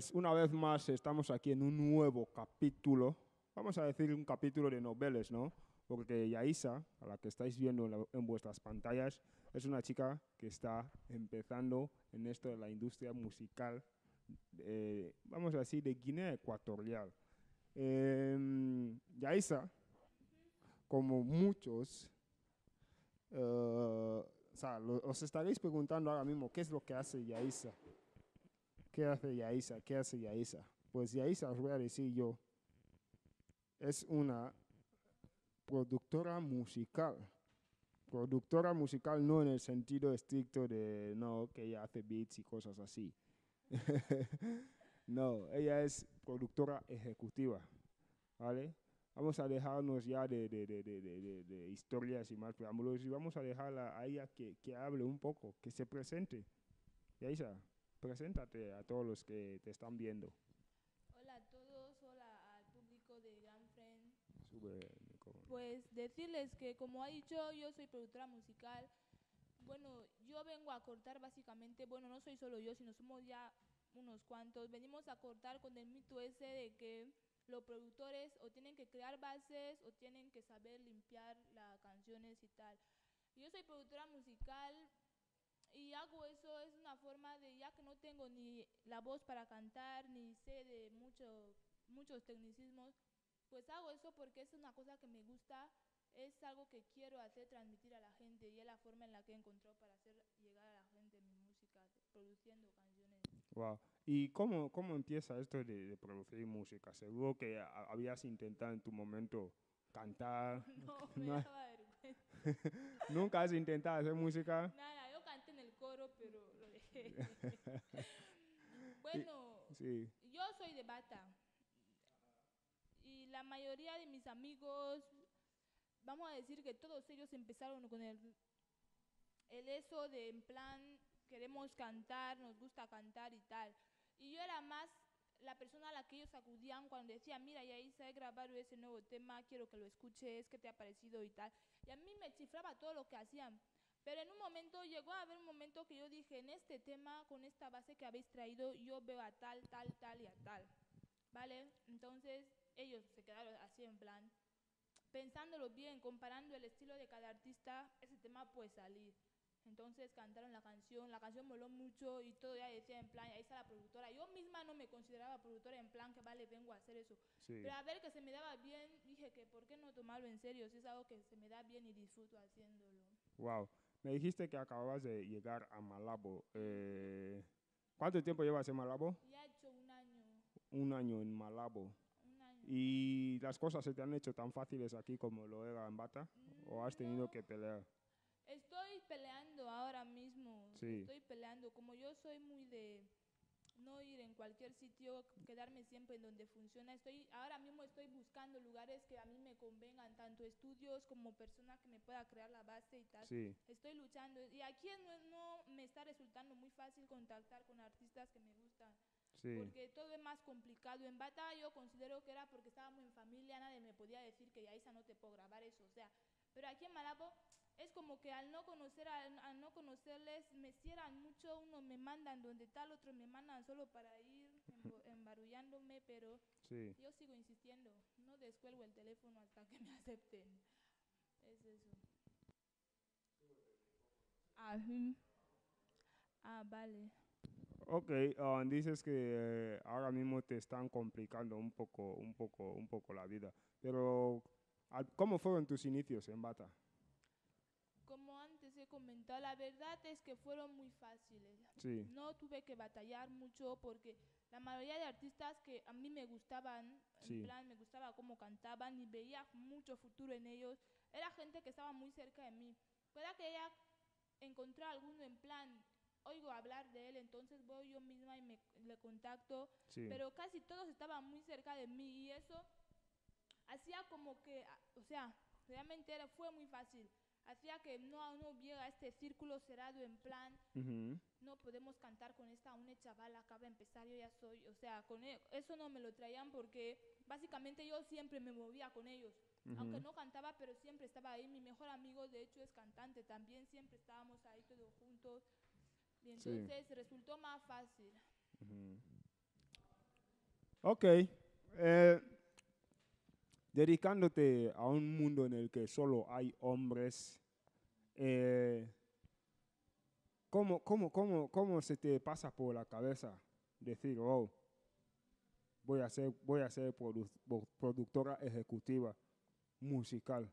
Pues una vez más estamos aquí en un nuevo capítulo, vamos a decir un capítulo de noveles, ¿no? Porque Yaisa, a la que estáis viendo en vuestras pantallas, es una chica que está empezando en esto de la industria musical, vamos a decir, de Guinea Ecuatorial. Yaisa, como muchos, o sea, os estaréis preguntando ahora mismo, ¿qué es lo que hace Yaisa? ¿Qué hace Yaisa? ¿Qué hace Yaisa? Pues Yaisa, os voy a decir yo, es una productora musical. Productora musical no en el sentido estricto de, no, que ella hace beats y cosas así. No, ella es productora ejecutiva, ¿vale? Vamos a dejarnos ya de historias y más preámbulos y vamos a dejarla a ella que hable un poco, que se presente. Yaisa, preséntate a todos los que te están viendo. Hola a todos, hola al público de Gran Friend. Sube el micrófono. Pues decirles que como ha dicho, yo soy productora musical. Bueno, yo vengo a cortar básicamente, bueno, no soy solo yo, sino somos ya unos cuantos. Venimos a cortar con el mito ese de que los productores o tienen que crear bases o tienen que saber limpiar las canciones y tal. Yo soy productora musical y hago eso, es una forma de, ya que no tengo ni la voz para cantar, ni sé de muchos tecnicismos, pues hago eso porque es una cosa que me gusta, es algo que quiero hacer, transmitir a la gente y es la forma en la que he encontrado para hacer llegar a la gente mi música, produciendo canciones. Wow. ¿Y cómo empieza esto de producir música? Seguro que habías intentado en tu momento cantar. No, me ¿No? daba vergüenza. ¿Nunca has intentado hacer música? Nada, yo canté en el coro, pero lo dejé. Y- Bueno, sí, yo soy de Bata y la mayoría de mis amigos, vamos a decir que todos ellos empezaron con el eso de en plan queremos cantar, nos gusta cantar y tal. Y yo era más la persona a la que ellos acudían cuando decían, mira, ya hice, he grabado ese nuevo tema, quiero que lo escuches, qué te ha parecido y tal. Y a mí me chiflaba todo lo que hacían. Pero en un momento, llegó a haber un momento que yo dije, en este tema, con esta base que habéis traído, yo veo a tal, tal, tal y a tal. ¿Vale? Entonces ellos se quedaron así en plan, pensándolo bien, comparando el estilo de cada artista, ese tema puede salir. Entonces cantaron la canción moló mucho y todo ya decía en plan, ahí está la productora. Yo misma no me consideraba productora en plan que vale, vengo a hacer eso. sí. Pero a ver que se me daba bien, dije que por qué no tomarlo en serio, si es algo que se me da bien y disfruto haciéndolo. Wow. Me dijiste que acababas de llegar a Malabo. ¿Cuánto tiempo llevas en Malabo? Ya he hecho un año, Un año en Malabo. un año. ¿Y las cosas se te han hecho tan fáciles aquí como lo era en Bata? ¿O has tenido No, que pelear? estoy peleando ahora mismo, Sí, estoy peleando. Como yo soy muy de no ir en cualquier sitio, quedarme siempre en donde funciona. Ahora mismo estoy buscando lugares que a mí me convengan, tanto estudios como persona que me pueda crear la base y tal. sí, Estoy luchando y aquí no me está resultando muy fácil contactar con artistas que me gustan. sí. Porque todo es más complicado. En Bata yo considero que era porque estábamos en familia, nadie me podía decir que Yaisa no te puedo grabar eso, o sea. Pero aquí en Malabo es como que al no conocerles me cierran mucho, unos me mandan donde tal, otros me mandan solo para ir embarullándome, pero Sí. yo sigo insistiendo, no descuelgo el teléfono hasta que me acepten. Es eso. Ah, vale. Ok, dices que ahora mismo te están complicando un poco la vida. Pero, ¿cómo fueron tus inicios en Bata? Como antes he comentado, la verdad es que fueron muy fáciles. Sí, No tuve que batallar mucho porque la mayoría de artistas que a mí me gustaban, en sí, plan me gustaba cómo cantaban y veía mucho futuro en ellos, era gente que estaba muy cerca de mí. Pueda que ella encontré alguno en plan, oigo hablar de él, entonces voy yo misma y le contacto, sí, pero casi todos estaban muy cerca de mí y eso hacía como que, o sea, realmente fue muy fácil. Hacía que no hubiera este círculo cerrado en plan, ujú, no podemos cantar con esta, una chavala acaba de empezar, yo ya soy, o sea, eso no me lo traían porque básicamente yo siempre me movía con ellos. Aunque ujú, no cantaba, pero siempre estaba ahí. Mi mejor amigo, de hecho, es cantante también. Siempre estábamos ahí todos juntos. Y sí. entonces resultó más fácil. Ujú. Ok. Dedicándote a un mundo en el que solo hay hombres, eh, ¿cómo se te pasa por la cabeza decir, oh, voy a ser productora ejecutiva musical,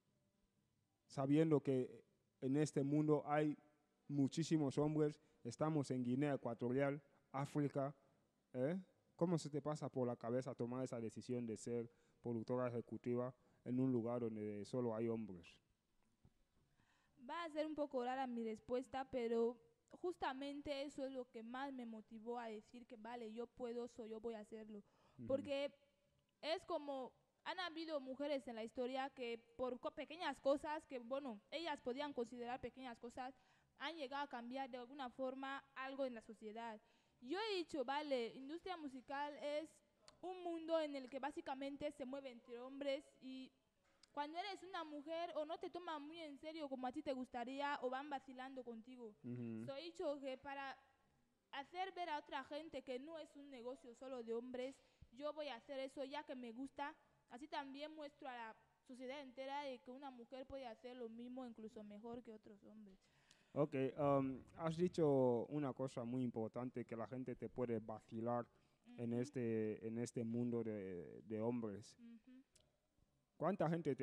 sabiendo que en este mundo hay muchísimos hombres, estamos en Guinea Ecuatorial, África, ¿eh? ¿Cómo se te pasa por la cabeza tomar esa decisión de ser productora ejecutiva en un lugar donde solo hay hombres? Va a ser un poco rara mi respuesta, pero justamente eso es lo que más me motivó a decir que vale, yo puedo, yo voy a hacerlo. Ujú, Porque es como, han habido mujeres en la historia que por pequeñas cosas, que bueno, ellas podían considerar pequeñas cosas, han llegado a cambiar de alguna forma algo en la sociedad. Yo he dicho, vale, industria musical es un mundo en el que básicamente se mueve entre hombres y cuando eres una mujer o no te toman muy en serio como a ti te gustaría o van vacilando contigo. ujú. So he dicho que para hacer ver a otra gente que no es un negocio solo de hombres, yo voy a hacer eso ya que me gusta. Así también muestro a la sociedad entera de que una mujer puede hacer lo mismo, incluso mejor que otros hombres. Ok, has dicho una cosa muy importante, que la gente te puede vacilar Ujú, en este mundo de hombres. ujú. ¿Cuánta gente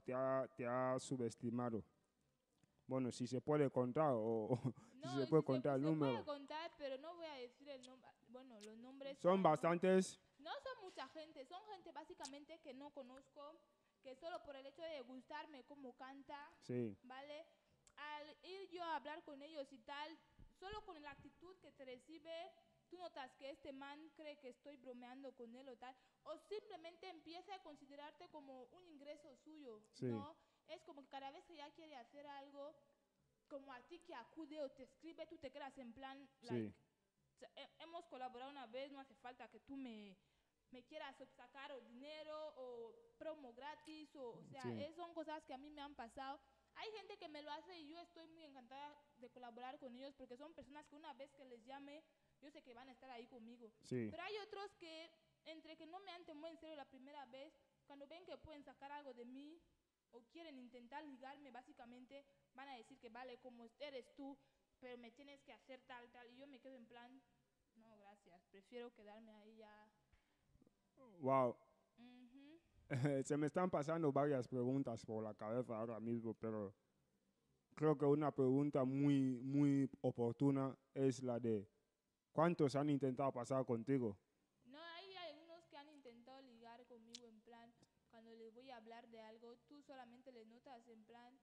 te ha subestimado? Bueno, si se puede contar o si No, se y puede si contar el se puede número. contar, pero no voy a decir el nombre, bueno, los nombres Son para no. bastantes, No son mucha gente, son gente básicamente que no conozco, que solo por el hecho de gustarme cómo canta, sí. ¿vale? Al ir yo a hablar con ellos y tal, solo con la actitud que te recibe, tú notas que este man cree que estoy bromeando con él o tal, o simplemente empieza a considerarte como un ingreso suyo, Sí, ¿no? Es como que cada vez que ya quiere hacer algo, como a ti que acude o te escribe, tú te quedas en plan, like, sí, hemos colaborado una vez, no hace falta que tú me quieras sacar o dinero o promo gratis, o sea, sí. son cosas que a mí me han pasado. Hay gente que me lo hace y yo estoy muy encantada de colaborar con ellos porque son personas que una vez que les llame, yo sé que van a estar ahí conmigo. Sí. Pero hay otros que, entre que no me han tomado en serio la primera vez, cuando ven que pueden sacar algo de mí o quieren intentar ligarme, básicamente van a decir que vale, como eres tú, pero me tienes que hacer tal, tal. Y yo me quedo en plan, no, gracias, prefiero quedarme ahí ya. Wow. Ujú. Se me están pasando varias preguntas por la cabeza ahora mismo, pero creo que una pregunta muy oportuna es la de ¿cuántos han intentado pasar contigo? No, hay algunos que han intentado ligar conmigo en plan, cuando les voy a hablar de algo, tú solamente les notas en plan,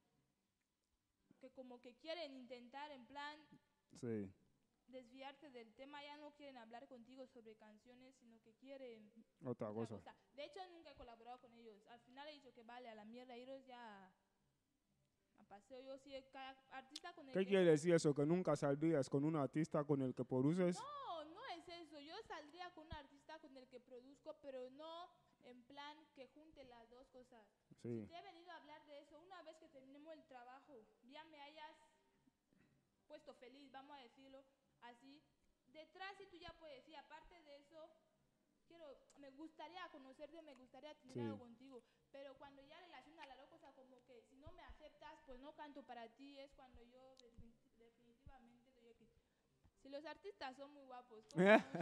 que como que quieren intentar en plan Sí, desviarte del tema, ya no quieren hablar contigo sobre canciones, sino que quieren otra otra cosa. cosa. De hecho, nunca he colaborado con ellos. Al final he dicho que vale, a la mierda, ellos ya a paseo. Yo sí, cada artista con el ¿Qué que... quiere decir eso? ¿Que nunca saldrías con un artista con el que produces? No, no es eso. Yo saldría con un artista con el que produzco, pero no en plan que junte las dos cosas. Si Sí, te he venido a hablar de eso, una vez que terminemos el trabajo, ya me hayas puesto feliz, vamos a decirlo así. Detrás, si tú ya puedes decir, aparte de eso, me gustaría conocerte, me gustaría tener algo sí. contigo, pero cuando ya relaciona la cosa como que si no me aceptas, pues no canto para ti, es cuando yo definitivamente digo que si los artistas son muy guapos, ¿cómo no?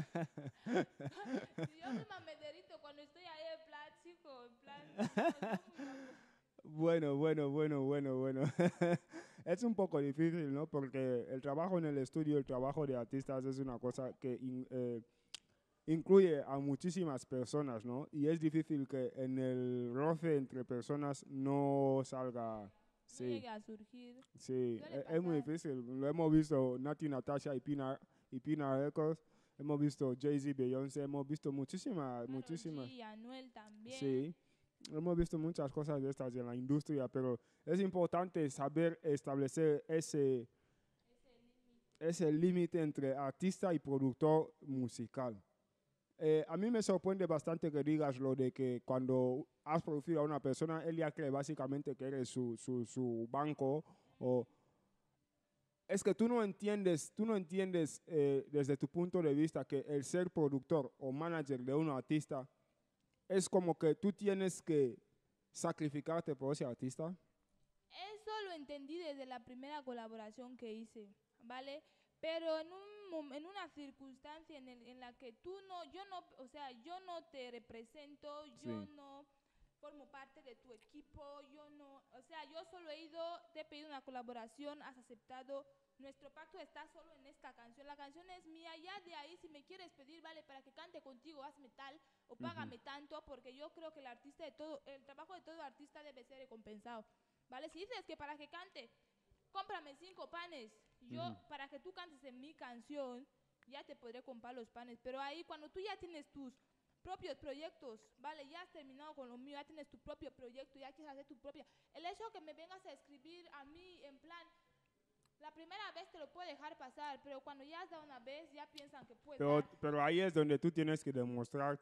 Si yo misma me derrito cuando estoy ahí en plan, chico, en plan, no, son muy guapos. Bueno. Es un poco difícil, ¿no? Porque el trabajo en el estudio, el trabajo de artistas es una cosa que incluye a muchísimas personas, ¿no? Y es difícil que en el roce entre personas no salga. No Sí, llegue a surgir, sí, suele es muy pasar. difícil. Lo hemos visto Nati Natasha y Pina Records, hemos visto Jay-Z, Beyoncé, hemos visto Karol muchísimas. G, Anuel también. Sí, hemos visto muchas cosas de estas en la industria, pero es importante saber establecer Ese límite. ese límite entre artista y productor musical. A mí me sorprende bastante que digas lo de que cuando has producido a una persona, él ya cree básicamente que eres su banco o es que tú no entiendes desde tu punto de vista que el ser productor o manager de un artista es como que tú tienes que sacrificarte por ese artista. Eso lo entendí desde la primera colaboración que hice, ¿vale? Pero en una circunstancia en la que yo no, o sea, yo no te represento, yo Sí. no formo parte de tu equipo, yo no, o sea, yo solo he ido, te he pedido una colaboración, has aceptado, nuestro pacto está solo en esta canción, la canción es mía, ya de ahí si me quieres pedir, vale, para que cante contigo, hazme tal o Ujú. págame tanto, porque yo creo que el trabajo de todo artista debe ser recompensado, ¿vale? Si dices que para que cante, cómprame 5 panes, yo Ujú. para que tú cantes en mi canción, ya te podré comprar los panes, pero ahí cuando tú ya tienes tus propios proyectos, vale, ya has terminado con lo mío, ya tienes tu propio proyecto, ya quieres hacer tu propia. El hecho que me vengas a escribir a mí en plan, la primera vez te lo puedo dejar pasar, pero cuando ya has dado una vez, ya piensan que puedes dar. Pero ahí es donde tú tienes que demostrar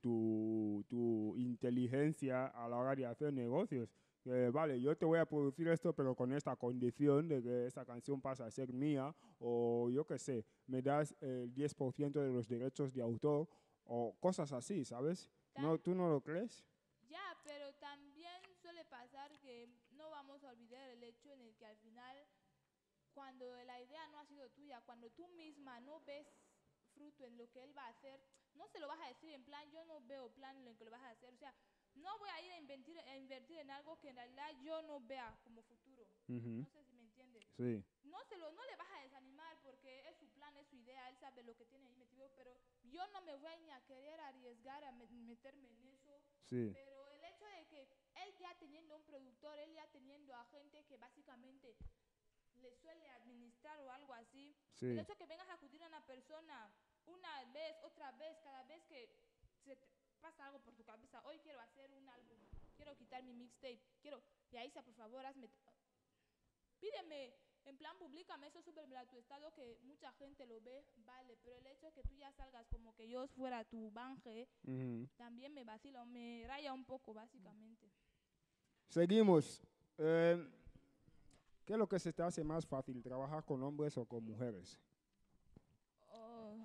tu inteligencia a la hora de hacer negocios. Vale, yo te voy a producir esto, pero con esta condición de que esta canción pasa a ser mía, o yo qué sé, me das el 10% de los derechos de autor, o cosas así, ¿sabes? Tam- ¿No, tú no lo crees? ya, pero también suele pasar que no vamos a olvidar el hecho en el que al final, cuando la idea no ha sido tuya, cuando tú misma no ves fruto en lo que él va a hacer, no se lo vas a decir en plan, yo no veo plan en lo que lo vas a hacer, o sea, no voy a ir a invertir en algo que en realidad yo no vea como futuro. Ujú. No sé si me entiendes. Sí, No le vas a desanimar porque es su plan, es su idea, él sabe lo que tiene ahí metido, pero yo no me voy ni a querer arriesgar a meterme en eso. sí, Pero el hecho de que él ya teniendo un productor, él ya teniendo a gente que básicamente le suele administrar o algo así, el sí. hecho de que vengas a acudir a una persona una vez, otra vez, cada vez que se te pasa algo por tu cabeza, hoy quiero hacer un álbum, quiero quitar mi mixtape, quiero, Yaisa, por favor, pídeme, en plan, publícame eso, súbeme a tu estado que mucha gente lo ve, vale, pero el hecho de que tú ya salgas como que yo fuera tu banje, Ujú. también me vacila, me raya un poco, básicamente. Seguimos. ¿Qué es lo que se te hace más fácil, trabajar con hombres o con mujeres? Oh,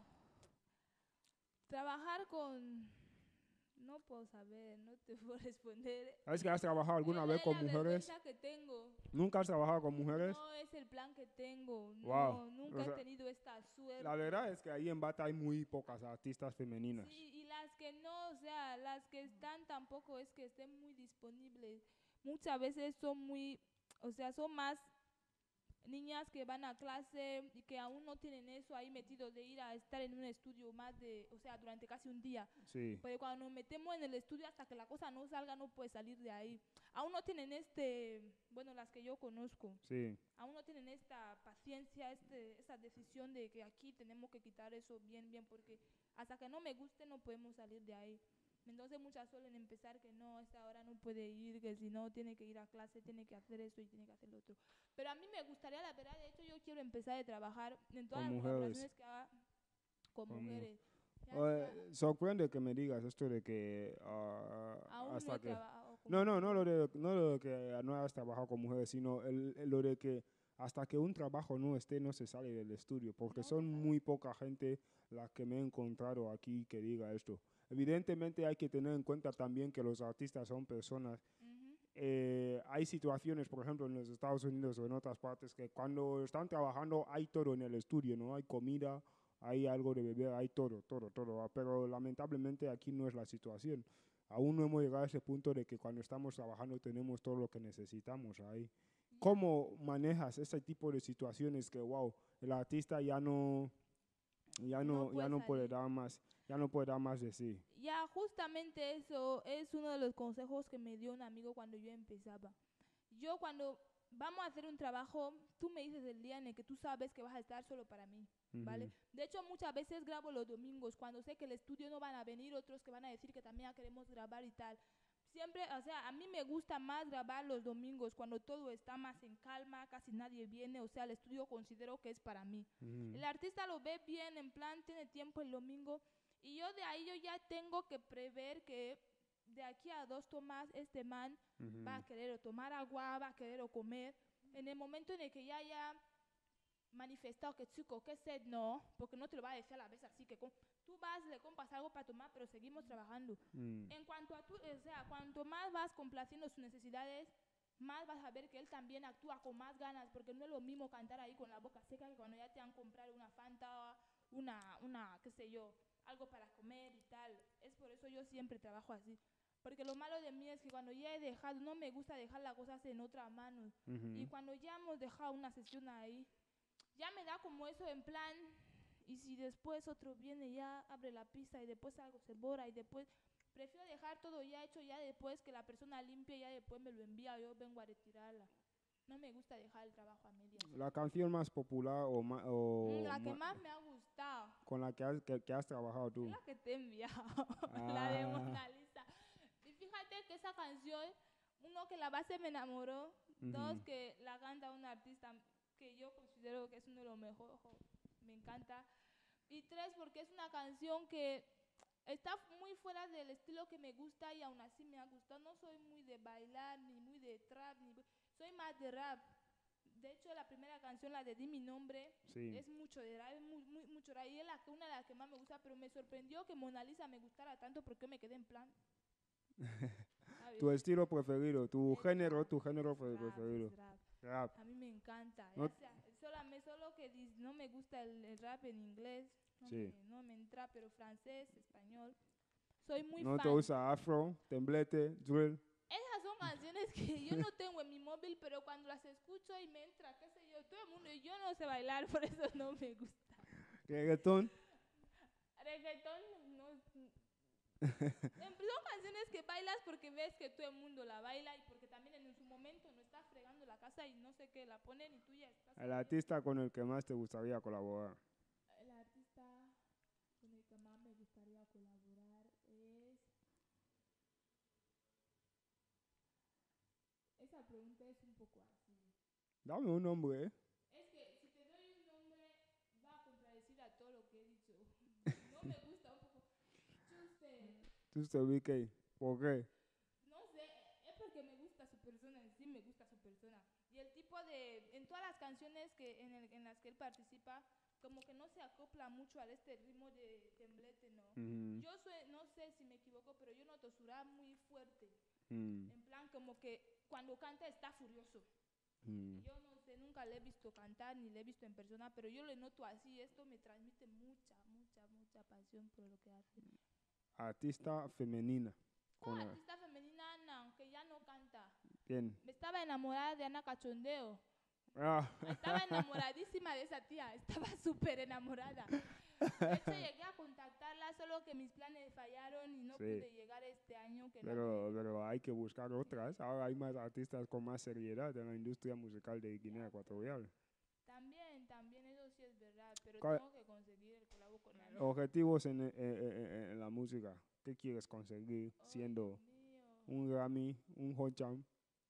trabajar con... No puedo saber, no te puedo responder. ¿Sabes que has trabajado alguna vez Es con la mujeres? vergüenza que tengo. ¿Nunca has trabajado con mujeres? No es el plan que tengo. Wow. No, O nunca he sea, tenido esta la suerte. verdad es que ahí en Bata hay muy pocas artistas femeninas. Sí, y las que no, o sea, las que están tampoco es que estén muy disponibles. Muchas veces son muy, o sea, son más niñas que van a clase y que aún no tienen eso ahí metido de ir a estar en un estudio más de, o sea, durante casi un día. Sí, Porque cuando nos metemos en el estudio hasta que la cosa no salga no puede salir de ahí. Aún no tienen bueno, las que yo conozco, sí. aún no tienen esta paciencia, esa decisión de que aquí tenemos que quitar eso bien, bien, porque hasta que no me guste no podemos salir de ahí. Entonces muchas suelen empezar que no, a esta hora no puede ir, que si no tiene que ir a clase, tiene que hacer esto y tiene que hacer lo otro. Pero a mí me gustaría, la verdad, de hecho yo quiero empezar a trabajar en todas Con las mujeres. colaboraciones que haga con Con mu- mujeres. Ya sea, Sorprende que me digas esto de que aún no hasta he que... trabajado con No, no, no mujeres. no lo de que no has trabajado con mujeres, sino lo de que hasta que un trabajo no esté, no se sale del estudio, porque No son se sale. muy poca gente la que me he encontrado aquí que diga esto. Evidentemente hay que tener en cuenta también que los artistas son personas. Ujú. Hay situaciones, por ejemplo, en los Estados Unidos o en otras partes, que cuando están trabajando hay todo en el estudio, ¿no? Hay comida, hay algo de beber, hay todo, todo, todo. Pero lamentablemente aquí no es la situación. Aún no hemos llegado a ese punto de que cuando estamos trabajando tenemos todo lo que necesitamos ahí. Ya, ¿Cómo manejas ese tipo de situaciones que, wow, el artista no ya puede no puede salir. dar más, ya no puede dar más de sí? Ya, justamente eso es uno de los consejos que me dio un amigo cuando yo empezaba. Yo cuando vamos a hacer un trabajo, tú me dices el día en el que tú sabes que vas a estar solo para mí, ¿vale? Ujú. De hecho, muchas veces grabo los domingos, cuando sé que el estudio no van a venir otros que van a decir que también ya queremos grabar y tal. Siempre, o sea, a mí me gusta más grabar los domingos cuando todo está más en calma, casi nadie viene, o sea, el estudio considero que es para mí. Ujú. El artista lo ve bien, en plan, tiene tiempo el domingo y yo de ahí yo ya tengo que prever que de aquí a 2 tomas este man va Ujú. a querer o tomar agua, va a querer o comer. En el momento en el que ya manifestado que chico, que sed, no, porque no te lo va a decir a la vez así que tú vas, le compras algo para tomar, pero seguimos trabajando. En cuanto a tú, o sea, cuanto más vas complaciendo sus necesidades, más vas a ver que él también actúa con más ganas, porque no es lo mismo cantar ahí con la boca seca que cuando ya te han comprado una Fanta, qué sé yo, algo para comer y tal. Es por eso yo siempre trabajo así. Porque lo malo de mí es que cuando ya he dejado, no me gusta dejar las cosas en otras manos. Y cuando ya hemos dejado una sesión ahí, ya me da como eso en plan, y si después otro viene ya abre la pista y después algo se borra y después prefiero dejar todo ya hecho ya después que la persona limpie ya después me lo envía yo vengo a retirarla. No me gusta dejar el trabajo a medias. La canción más popular La que más me ha gustado con la que has trabajado es tú. la que te he enviado, la de Mona Lisa. Y fíjate que esa canción, uno que la base me enamoró, dos que la canta un artista que yo considero que es uno de los mejores, me encanta, y tres porque es una canción que está muy fuera del estilo que me gusta y aún así me ha gustado. No soy muy de bailar ni muy de trap, soy más de rap. De hecho, la primera canción, la de Di mi nombre, Sí. es mucho de rap, es mucho rap y es una de las que más me gusta, pero me sorprendió que Mona Lisa me gustara tanto porque me quedé en plan. Tu estilo preferido, tu Es género rap, preferido. es rap. Rap. A mí me encanta. No- Ya sea, solo que no me gusta el rap en inglés, Sí. no me entra, pero francés, español. Soy muy No te fan. usa afro, temblete, drill. Esas son canciones que yo no tengo en mi móvil, pero cuando las escucho y me entra, qué sé yo, todo el mundo, y yo no sé bailar, por eso no me gusta. Reggaetón. Reggaetón, no. Son canciones que bailas porque ves que todo el mundo la baila y porque también en su momento no está fregando la casa y no sé qué, la ponen y tú ya estás. El artista con el que más te gustaría colaborar. El artista con el que más me gustaría colaborar es... Esa pregunta es un poco así. Dame un nombre, ¿eh? Es que si te doy un nombre va a contradecir a todo lo que he dicho. No me gusta un poco. Tuste BK. ¿Por qué? No sé, es porque me gusta su persona, en sí me gusta su persona. Y el tipo en todas las canciones en las que él participa, como que no se acopla mucho a este ritmo de temblete, ¿no? No sé si me equivoco, pero yo noto su rap muy fuerte. En plan, como que cuando canta está furioso. Yo no sé, nunca le he visto cantar ni le he visto en persona, pero yo le noto así. Esto me transmite mucha pasión por lo que hace. Artista femenina. Artista femenina, Ana, aunque ya no canta. ¿Quién? Me estaba enamorada de Ana Cachondeo. Ah. Estaba enamoradísima de esa tía, estaba súper enamorada. De hecho, llegué a contactarla, solo que mis planes fallaron y no pude llegar este año. Pero hay que buscar otras. Ahora hay más artistas con más seriedad en la industria musical de Guinea Ecuatorial. También, eso sí es verdad, pero tengo que conseguir el colabo con Ana. Objetivos en la música. ¿Qué quieres conseguir siendo un Grammy, un Hot Jam?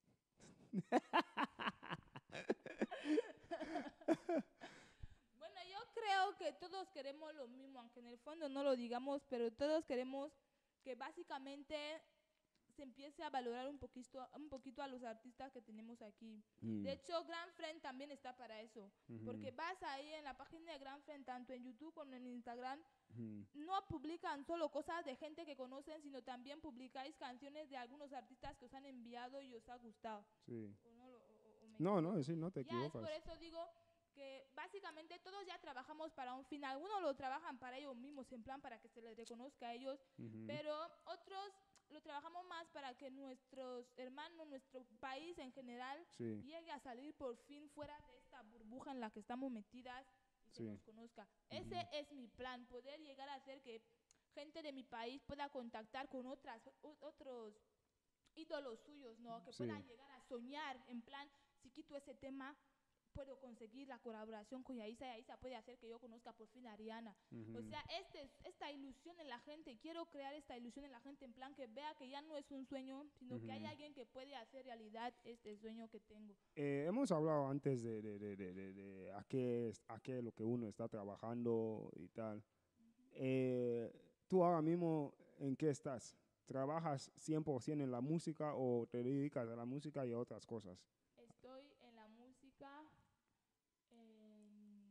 Bueno, yo creo que todos queremos lo mismo, aunque en el fondo no lo digamos, pero todos queremos que básicamente se empiece a valorar un poquito a los artistas que tenemos aquí. De hecho, Grand Friend también está para eso, porque vas ahí en la página de Grand Friend, tanto en YouTube como en Instagram, no publican solo cosas de gente que conocen, sino también publicáis canciones de algunos artistas que os han enviado y os ha gustado. Sí. No, sí, no te equivocas. Ya es por eso digo que básicamente todos ya trabajamos para un fin. Algunos lo trabajan para ellos mismos, en plan para que se les reconozca a ellos, pero otros lo trabajamos más para que nuestros hermanos, nuestro país en general, llegue a salir por fin fuera de esta burbuja en la que estamos metidas y se nos conozca. Ese es mi plan, poder llegar a hacer que gente de mi país pueda contactar con otros ídolos suyos, ¿no? Que puedan llegar a soñar, en plan, si quito ese tema, puedo conseguir la colaboración con Yaisa y Yaisa puede hacer que yo conozca por fin a Ariana. O sea, esta ilusión en la gente, quiero crear esta ilusión en la gente, en plan que vea que ya no es un sueño, sino que hay alguien que puede hacer realidad este sueño que tengo. Hemos hablado antes de a qué lo que uno está trabajando y tal. ¿Tú ahora mismo en qué estás? ¿Trabajas 100% en la música o te dedicas a la música y a otras cosas? Estoy en la música, en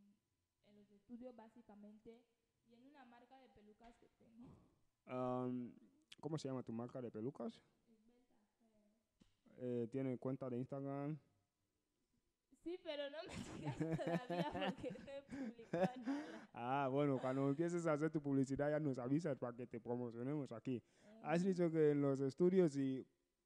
estudio básicamente y en una marca de pelucas que tengo. Am, ¿Cómo se llama tu marca de pelucas? Esbelta Hair. ¿Tiene cuenta de Instagram? Sí, pero no me sigas todavía porque no he publicado nada. Ah, bueno, cuando empieces a hacer tu publicidad ya nos avisas para que te promocionemos aquí. Has Eh, dicho que en los estudios y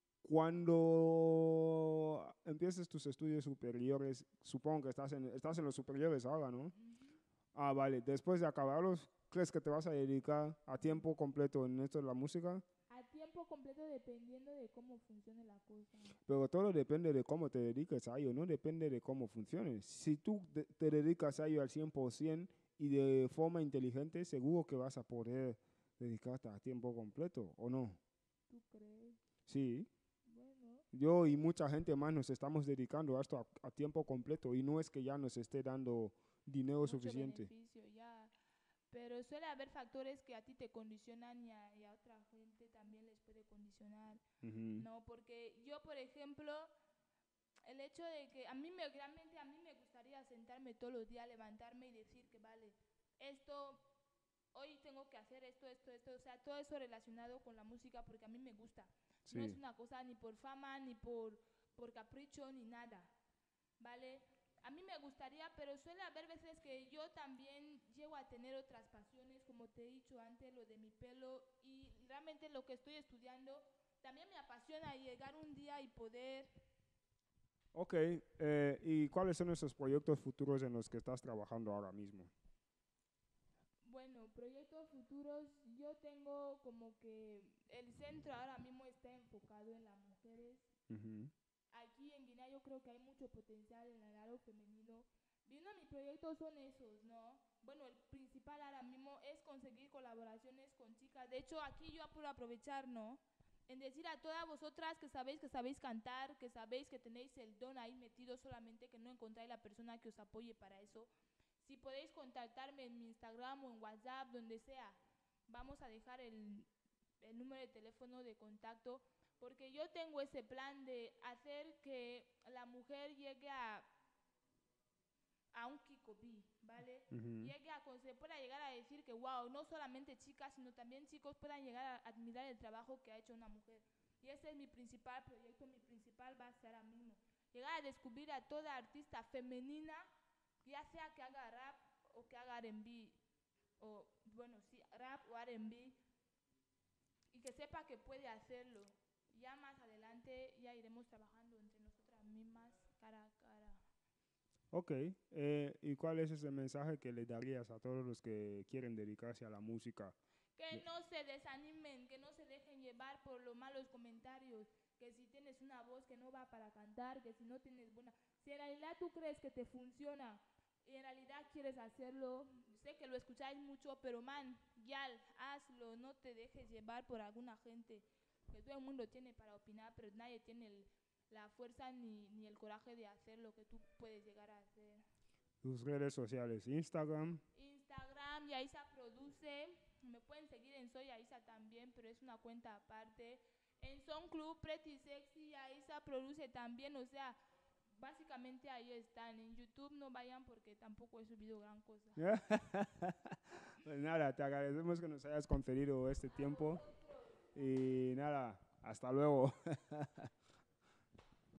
cuando empieces tus estudios superiores, supongo que estás en los superiores ahora, ¿no? ujú. Ah, vale. Después de acabarlos, ¿crees que te vas a dedicar a tiempo completo en esto de la música? A tiempo completo dependiendo de cómo funcione la cosa. Pero todo depende de cómo te dediques a ello, no depende de cómo funcione. Si tú te dedicas a ello al 100% y de forma inteligente, seguro que vas a poder dedicarte a tiempo completo, ¿o no? ¿Tú crees? Sí, Bueno, yo y mucha gente más nos estamos dedicando a esto a tiempo completo y no es que ya nos esté dando dinero mucho suficiente. beneficio ya. Pero suele haber factores que a ti te condicionan y a otra gente también les puede condicionar. Ujú. No, porque yo, por ejemplo, el hecho de que a mí me, realmente a mí me gustaría sentarme todos los días, levantarme y decir que vale, esto, hoy tengo que hacer esto, o sea, todo eso relacionado con la música porque a mí me gusta. No es Sí, una cosa ni por fama, ni por capricho, ni nada, ¿vale? A mí me gustaría, pero suele haber veces que yo también llego a tener otras pasiones, como te he dicho antes, lo de mi pelo, y realmente lo que estoy estudiando también me apasiona llegar un día y poder. ok. ¿Y cuáles son esos proyectos futuros en los que estás trabajando ahora mismo? Bueno, proyectos futuros, yo tengo como que el centro ahora mismo está enfocado en las mujeres. Ujú. Aquí en Guinea yo creo que hay mucho potencial en el lado femenino. Y uno de mis proyectos son esos, ¿no? Bueno, el principal ahora mismo es conseguir colaboraciones con chicas. De hecho, aquí yo puedo aprovechar, ¿no? En decir a todas vosotras que sabéis cantar, que sabéis que tenéis el don ahí metido, solamente que no encontráis la persona que os apoye para eso. Si podéis contactarme en mi Instagram o en WhatsApp, donde sea, vamos a dejar el número de teléfono de contacto, porque yo tengo ese plan de hacer que la mujer llegue a un Kikobi, ¿vale? Ujú. Llegue a, se pueda llegar a decir que, wow, no solamente chicas, sino también chicos puedan llegar a admirar el trabajo que ha hecho una mujer. Y ese es mi principal proyecto, mi principal va a ser ahora mismo. Llegar a descubrir a toda artista femenina, ya sea que haga rap o que haga R&B, o bueno, sí, rap o R&B, y que sepa que puede hacerlo. Ya más adelante ya iremos trabajando entre nosotras mismas cara a cara. Ok. ¿Y cuál es ese mensaje que le darías a todos los que quieren dedicarse a la música? Que De- no se desanimen, que no se dejen llevar por los malos comentarios, que si tienes una voz que no va para cantar, que si no tienes buena... Si en realidad tú crees que te funciona y en realidad quieres hacerlo, sé que lo escucháis mucho, pero man, ya hazlo, no te dejes llevar por alguna gente, que todo el mundo tiene para opinar, pero nadie tiene la fuerza ni el coraje de hacer lo que tú puedes llegar a hacer. Tus redes sociales, Instagram. Instagram, Yaisa Produce. Me pueden seguir en Soy Yaisa también, pero es una cuenta aparte. En Son Club, Pretty Sexy, Yaisa Produce también. O sea, básicamente ahí están. En YouTube no vayan porque tampoco he subido gran cosa. Pues nada, te agradecemos que nos hayas concedido este A tiempo vosotros. y nada, hasta luego.